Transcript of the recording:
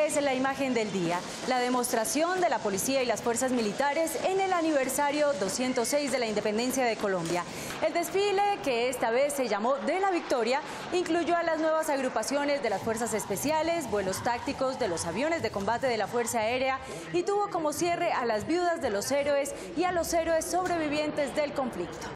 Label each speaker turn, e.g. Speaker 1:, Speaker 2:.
Speaker 1: es la imagen del día, la demostración de la policía y las fuerzas militares en el aniversario 206 de la independencia de Colombia. El desfile, que esta vez se llamó De la Victoria, incluyó a las nuevas agrupaciones de las fuerzas especiales, vuelos tácticos de los aviones de combate de la Fuerza Aérea y tuvo como cierre a las viudas de los héroes y a los héroes sobrevivientes del conflicto.